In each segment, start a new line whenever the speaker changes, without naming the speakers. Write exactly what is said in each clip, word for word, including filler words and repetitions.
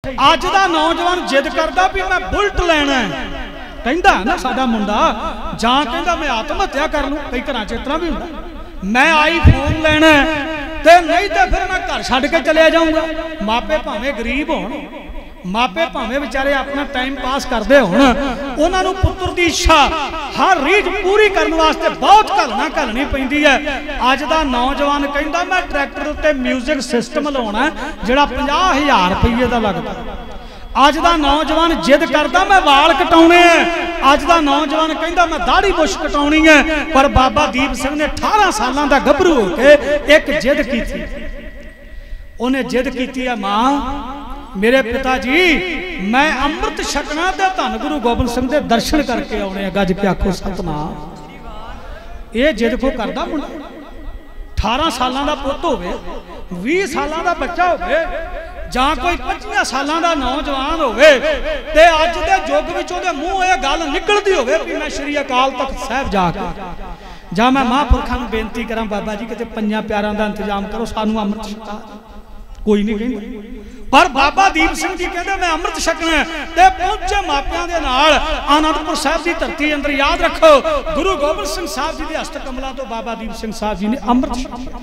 अज दा नौजवान जिद करदा भी मैं बुलट लैना है, कहंदा ना साडा मुंडा जां कहंदा मैं आत्म हत्या कर लूं, कई घरां च इस तरह भी हुंदा, मैं आई फोन लैना ते नहीं तो फिर मैं घर छड्ड के चलिया जाऊंगा। मापे भावें गरीब होण, मापे भावें बेचारे अपना टाइम पास करते होण, उन्हां नूं पुत्र दी इच्छा हर रीझ पूरी करने वास्ते बहुत घलना घलनी पैंदी है। अज दा नौजवान कहंदा मैं ट्रैक्टर उत्ते म्यूजिक सिस्टम लाउणा जिहड़ा पचास हज़ार रुपये दा लगदा। अज दा नौजवान जिद करदा मैं वाल कटाउणे है, अज दा नौजवान कहंदा मैं दाढ़ी बुश कटाउणी है। पर बाबा दीप सिंह ने अठारह सालां दा गभरू हो के एक जिद कीती, उन्हें जिद कीती है मां मेरे पिताजी मैं अमृत छकना ते धन गुरु गोबिंद सिंह दे दर्शन करके आउणे। गज के आखो सतनाम। ये जिद को करदा मुंडा अठारह सालां दा पुੱਤ होवे, बीस सालां दा बच्चा होवे जां कोई पच्चीस सालां दा नौजवान होवे ते अज दे युग विच ओहदे मूंह ये गल निकलदी होवे कि मैं श्री अकाल तख्त साहिब जाके जां मैं महापुरखां नूं बेनती करां बाबा जी किते पंजां प्यारां दा इंतजाम करो, सानू अमृत छका। कोई नहीं कहंदा, पर बाबा दीप सिंह जी कहते मैं अमृत छकना ते पहुंचे मापियां दे नाल आनंदपुर साहिब की धरती अंदर। याद रखो गुरु गोबिंद सिंह साहब जी के हस्त कमलों तो बाबा दीप सिंह साहब जी ने अमृत छका।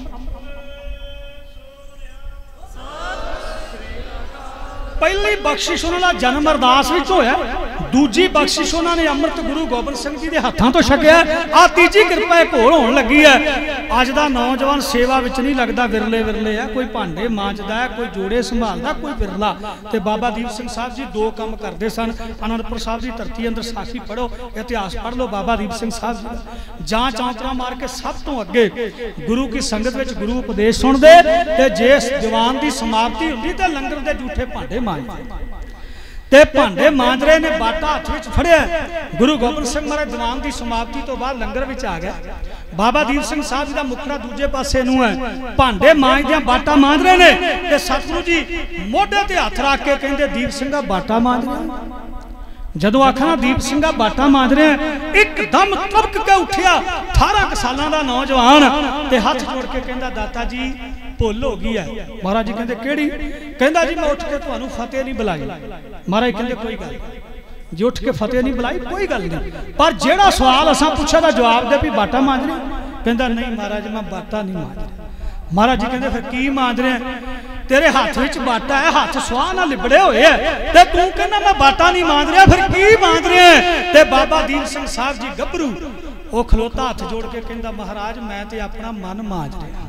पहली बख्शिश उन्होंने जन्म अरदास विच होया, दूजी बख्शिश उन्होंने अमृत गुरु गोबिंद सिंह जी के हाथों तो छकिया, आ तीजी कृपा एक होर होण लगी है। अज दा नौजवान सेवा विच नहीं लगता, विरले विरले है, कोई भांडे मांजदा है, कोई जोड़े संभालदा, कोई विरला। ते बाबा दीप सिंह साहब जी दो काम करते सन। आनंदपुर साहब की धरती अंदर साखी पढ़ो, इतिहास पढ़ लो बाबा दीप सिंह साहब जी जां चौंतरा मार के सब तो अगे गुरु की संगत विच गुरु उपदेश सुनदे ते जिस जवान की समाप्ति हुंदी ते लंगर दे जूठे भांडे ते भांडे मांज रहे ने, बाटा हथ विच फड़िया। गुरु गोबिंद सिंह महाराज दीवान की समाप्ति तो बाद लंगर विच आ गया। बाबा दीप सिंह साहब जी का मुखड़ा दूजे पासे नूं है, भांडे मांजदे बाटा मांज रहे ने ते सतगुरु जी मोढे ते हथ रख के कहंदे दीप सिंह बाटा मांज रहे। जदों आखना दीप सिंह बाटा मांज रहे हैं, एकदम तबक के उठिया अठारह सालों का नौजवान ते हाथ जोड़ के कहंदा दाता जी भुल हो गई है। महाराज जी कहंदे केड़ी? कहंदा जी मैं उठ के तुहानू फतेह नहीं बुलाई। महाराज कहंदे कोई गल जी उठ के फतेह नहीं बुलाई कोई गल नहीं, पर जेड़ा सवाल असां पुछा दा जवाब दे भी बाटा मांज रहे। कहंदा नहीं महाराज मैं बाटा नहीं मांज रहा। महाराज जी कहंदे फिर की मांज रहे? तेरे हाथ विच बाटा है, हाथ सुहा ना लिबड़े हुए है ते तू कहना मैं बाटा नहीं मांज रहा, फिर की मांज रहे हैं? ते बाबा दीप सिंह साहब जी गभरू वो खलोता हाथ जोड़ के कहंदा महाराज मैं ते अपना मन मांज रहा।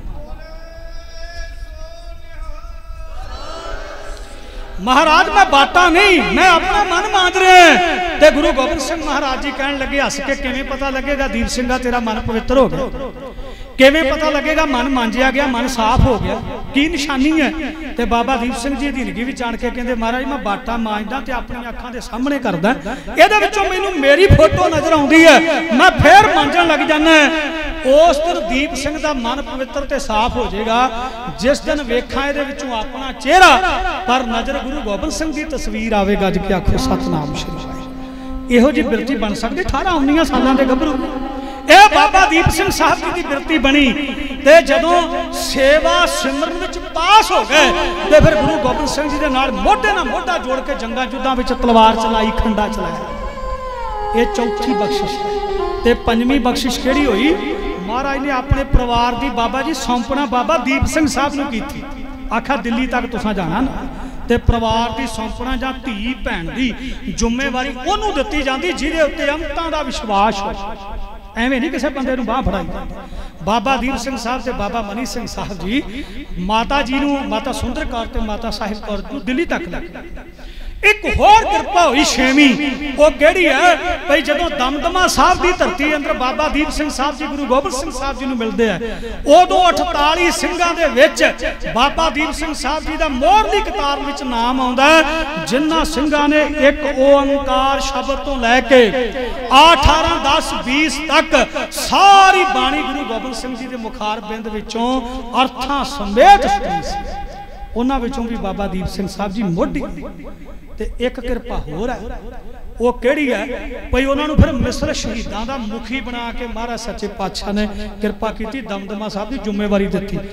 महाराज मैं बाटा नहीं, मैं अपना मन मांज रहे हैं। ते गुरु गोबिंद सिंह महाराज जी कहन लगे हस के किवें पता लगेगा दीप सिंह तेरा मन पवित्र हो गया, किवें पता लगेगा मन मांजिया गया, मन साफ हो गया, की निशानी है? ते बाबा दीप सिंह जी अधीनगी भी जान के कहंदे महाराज मैं बाटा मांजदा ते अपनी अखां दे सामने करदा, इहदे विचों मैनूं मेरी फोटो नजर आउंदी है, मैं फिर मांजण लग जाना। उस दिन दीप सिंह का मन पवित्र ते साफ हो जाएगा जिस दिन वेखा इहदे विचों अपना चेहरा, पर नजर गुरु गोबिंद सिंह की तस्वीर आवेगा। जी आखो सतनाम श्री वाहिगुरू। इहो जी बिरती बन सकती अठारह उन्नीस सालों के गभरू। यह बाबा दीप सिंह साहब जी की बिरती बनी ते जदों सेवा सिमरन विच पास हो गए ते फिर गुरु गोबिंद सिंह जी दे नाल मोढे नाल मोढा जोड़ के जंगां युद्धां विच तलवार चलाई, खंडा चलाया। ये चौथी बख्शिश ते पंजवीं बख्शिश किहड़ी होई? महाराज ने अपने परिवार की बाबा जी सौंपना बाबा दीप सिंह साहब नूं कीती। आखा दिल्ली तक तुसां जाना ना ते परिवार की सौंपना जां धी भैन की जिम्मेवारी उहनूं दित्ती जांदी जिहदे उत्ते अमतां दा विश्वास हो। एवें नहीं किसी बंदे नूं बांह फड़ाई। बाबा दीप सिंह साहब ते बाबा मनी सिंह साहब जी माता जी नूं माता सुंदर कौर ते माता साहिब कौर नूं दिल्ली तक लग। एक होर कृपा हुई छेवीं, वो केड़ी है भाई जदों दमदमा साहब की धरती अंदर बाबा दीप सिंह साहब जी गुरु गोबिंद सिंह साहब जी नूं मिलदे हैं, उदों अठताली सिंघां दे विच बाबा दीप सिंह साहब जी दा मोहरली कतार विच नाम आउंदा है जिन्हां सिंघां ने एक ओंकार शब्द तो लैके अठारह दस बीस तक सारी बाणी गुरु गोबिंद सिंह जी दे मुखार बिंद विचों अर्थां समेत सुणी सी। उन्हां विचों भी बाबा दीप सिंह साहब जी मोढी ते एक कृपा होर है, वो केड़ी है भाई उन्होंने फिर मिस्र शहीदां दा मुखी बना के महाराज सच्चे पातशाह ने कृपा की, दमदमा साहब की जिम्मेवारी दी।